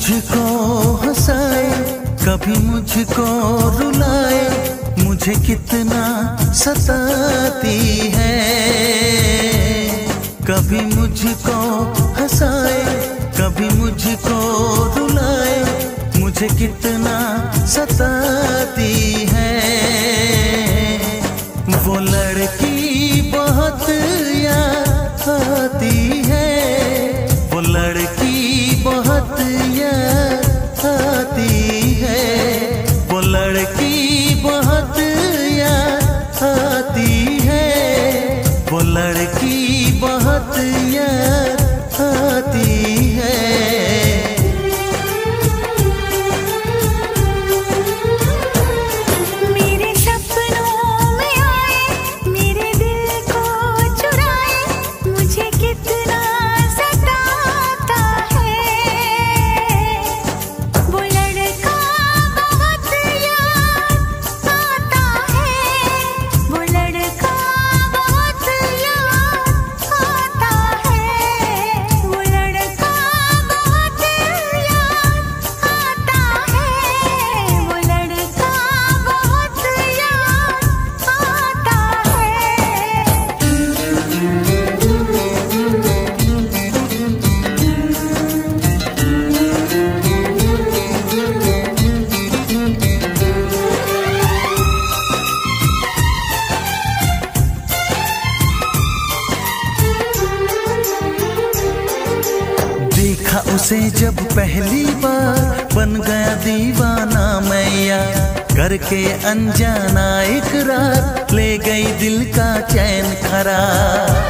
मुझको हंसाए, कभी मुझको रुलाए, मुझे कितना सताती है। कभी मुझको हंसाए, कभी मुझको रुलाए, मुझे कितना सताती है। वो लड़की बहुत याद आती है, वो लड़की बहुत याद आती है, वो लड़की बहुत याद आती है, वो लड़की बहुत याद आती है। देखा उसे जब पहली बार, बन गया दीवाना मैया, करके अनजाना इकरार, ले गई दिल का चैन करार।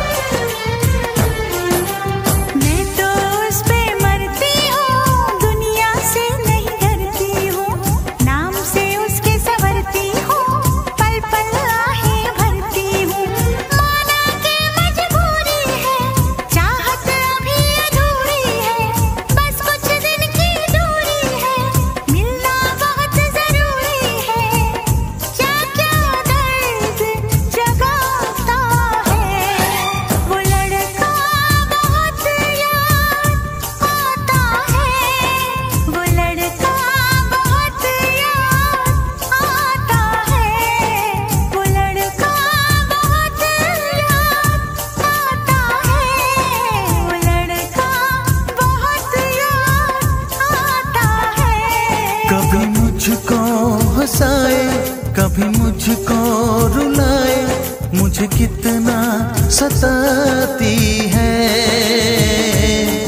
कभी मुझको हंसाए, कभी मुझको रुलाए, मुझे कितना सताती है।